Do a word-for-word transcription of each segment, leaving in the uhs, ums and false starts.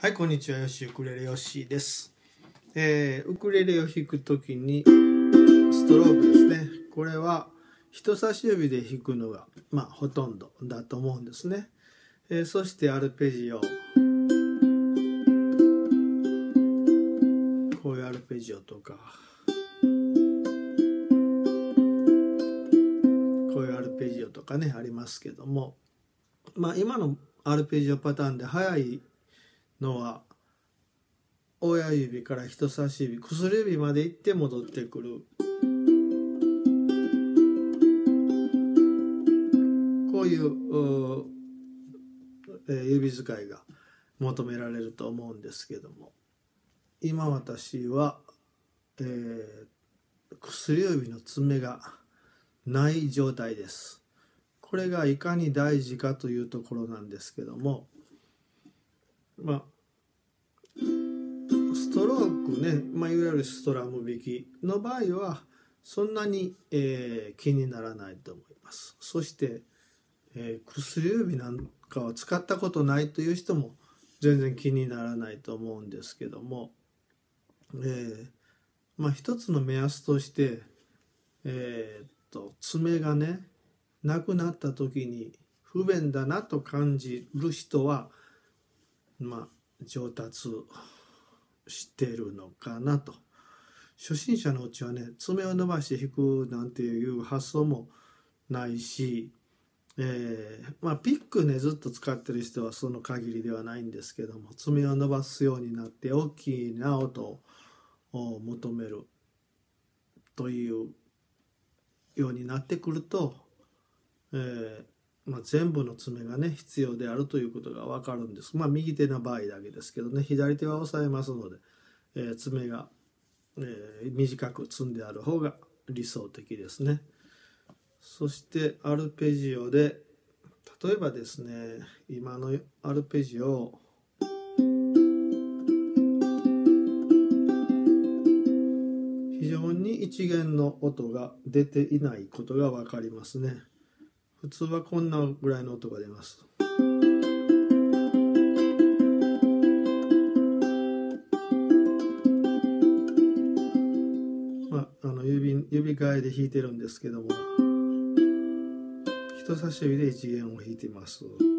はい、こんにちは。よしウクレレよっしーです。えー、ウクレレを弾くときにストロークですね。これは人差し指で弾くのがまあほとんどだと思うんですね。えー、そしてアルペジオ、こういうアルペジオとか、こういうアルペジオとかねありますけども、まあ今のアルペジオパターンで速いのは親指から人差し指、薬指まで行って戻ってくる、こういう指使いが求められると思うんですけども、今私は、えー、薬指の爪がない状態です。これがいかに大事かというところなんですけども、まあストロークね、まあ、いわゆるストラム弾きの場合はそんなに、えー、気にならないと思います。そして、えー、薬指なんかを使ったことないという人も全然気にならないと思うんですけども、えー、まあ一つの目安として、えー、っと爪がねなくなった時に不便だなと感じる人はまあ上達してるのかなと。初心者のうちはね爪を伸ばして弾くなんていう発想もないし、えー、まあピックねずっと使ってる人はその限りではないんですけども、爪を伸ばすようになって大きな音を求めるというようになってくると、えーまあ、全部の爪がね必要であるということが分かるんです。まあ右手の場合だけですけどね、左手は押さえますので、えー、爪が、えー、短く積んである方が理想的ですね。そしてアルペジオで例えばですね、今のアルペジオを非常に一弦の音が出ていないことが分かりますね。普通はこんなぐらいの音が出ます。まあ、あの 指, 指替えで弾いてるんですけども、人差し指で一弦を弾いてます。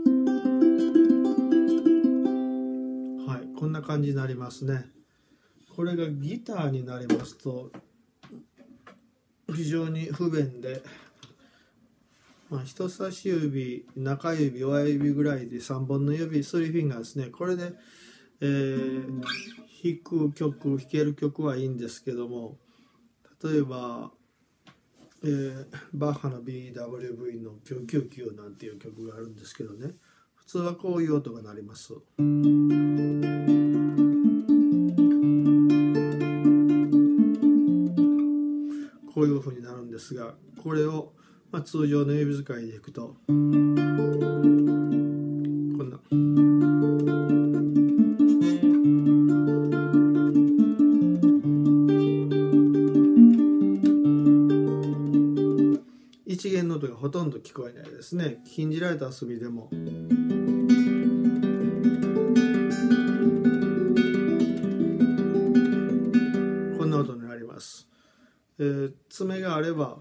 はい、こんな感じになりますね。これがギターになりますと非常に不便で、まあ、人差し指、中指、親指ぐらいでさんぼんの指、スリーフィンガーですね。これで、えー、弾く曲、弾ける曲はいいんですけども、例えば、えー、バッハの ビーダブリューブイ のきゅうきゅうきゅうなんていう曲があるんですけどね、普通はこういう音が鳴ります。こういう風になるんですが、これをまあ、通常の指使いで弾くとこんな一弦の音がほとんど聞こえないですね。禁じられた遊びでもこんな音になります。えー、爪があれば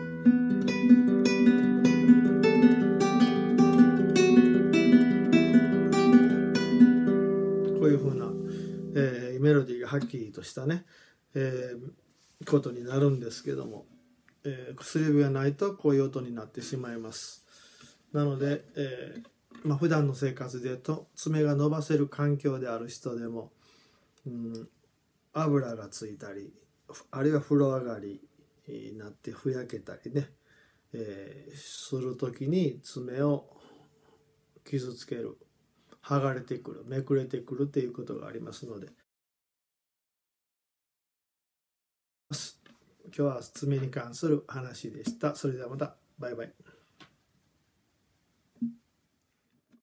こういう風な、えー、メロディーがはっきりとしたね、えー、ことになるんですけども、えー、薬指がないとこういう音になってしまいます。なので、えーまあ、普段の生活でと爪が伸ばせる環境である人でも、うん、油がついたりあるいは風呂上がりになってふやけたりね、えー、する時に爪を傷つける、剥がれてくる、めくれてくるということがありますので、今日は爪に関する話でした。それではまた。バイバイ。